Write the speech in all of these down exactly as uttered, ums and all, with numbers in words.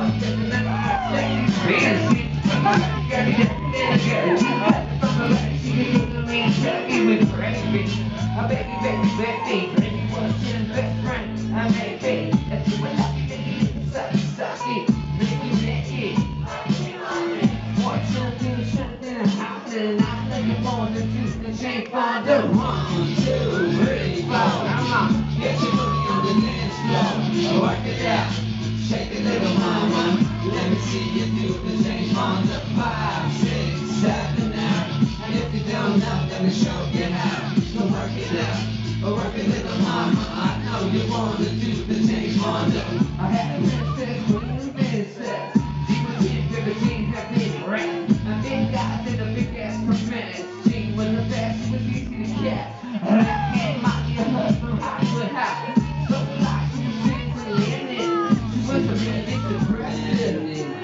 I bet you, bet you, bet me, baby, what's your best friend? I may be, that's what I think, suck, suck it, make you make it. What's something, something happening? I'm looking for the juice, the chain for the one, two, three, four. Come on, get your booty on the dance floor, work it out, shake it, little mama. Let me see you do the chain on the five, six, seven, now. And if you don't know, let me show you how. So work it out, work it, little mama. I know you want to do the change on the. I had a princess, queen, princess. She was in fifteen, had been right. A big guy did a big ass performance. She was the best, she was easy to catch. I can't mind your husband, hot with hot. So like she was into living. She was a really depressive.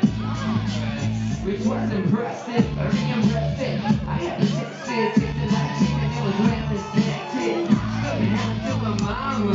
Which was impressive, very impressive. I had to taste it, taste it like chicken, it was well incentive. Couldn't have to my mama.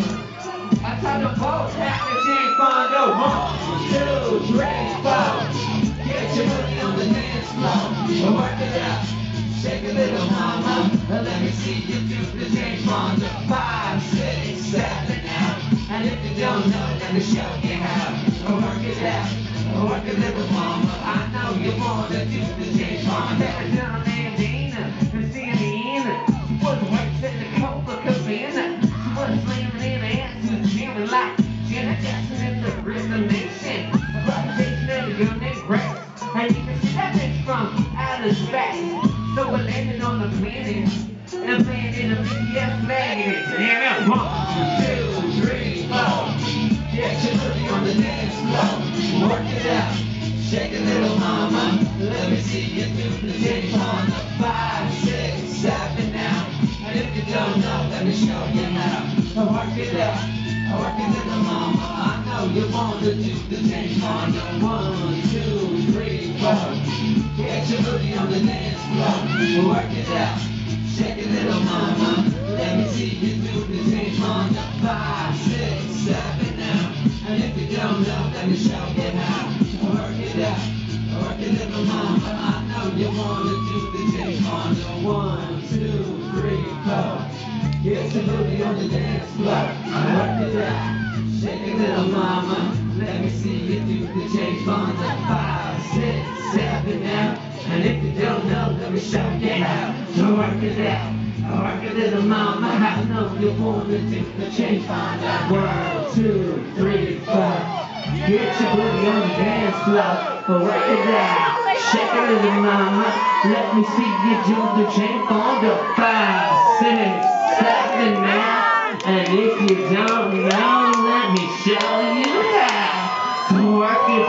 I tried to both have the chain Fonda. One, two, three, four. Get your booty on the dance floor, work it out, shake a little mama. Let me see you do the chain Fonda. Five, six, seven, out. And if you don't know, let me show you how. Work it out, work it, little mama. I know you wanna do the change on that. Down there, Dana, Christina, she was white in the Copa Cabana. She was slamming in the ass, she was jamming like Janet Jackson in the Rhythm Nation. A reputation of a girl named Grace. And you can see that bitch from outer space. So we're landing on the planet and playing in a B D S magnet. Yeah, one, two, three, four. Get your booty on the dance floor, work it out, shake it, little mama. Let me see you do the change on the five, six, seven, now. And if you don't know, let me show you how. Work it out, work it, little mama. I know you want to do the change on the one, two, three, four. Get your booty on the dance floor, work it out, shake it, little mama. Let me see you do the change on the five, six, seven, now. And if you don't know, let me show you how. Work it out, work it, little mama. I know you wanna do the change on the one, two, three, four. Get your booty on the dance floor, work it out, shake it, little mama. Let me see you do the change on the five, six, seven, now. And if you don't know, let me show you how. So work it out, work it, little mama. I know you wanna do the change on the one, two, three, four. Get your booty on the dance floor, work it out, shake it, little mama. Let me see you do the change on the five, six, seven, now. And if you don't know, let me show you how. So work it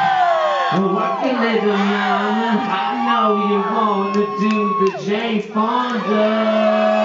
out, work it, little mama. I know you wanna do the Jane Fonda.